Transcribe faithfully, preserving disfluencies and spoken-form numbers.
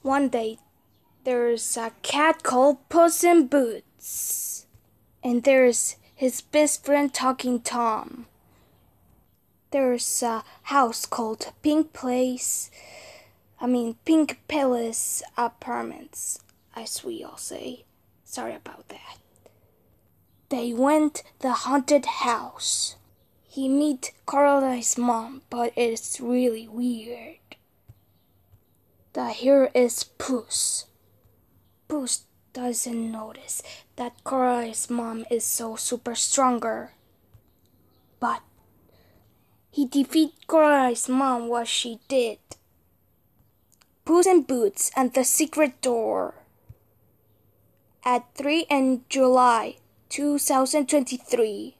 One day, there's a cat called Puss in Boots, and there's his best friend Talking Tom. There's a house called Pink Place, I mean Pink Palace Apartments, as we all say. Sorry about that. They went the haunted house. He meet Caroline's mom, but it's really weird. The hero is Puss. Puss doesn't notice that Caroline's mom is so super stronger. But he defeat Caroline's mom what she did. Puss in Boots and the Secret Door. At three in July two thousand twenty-three.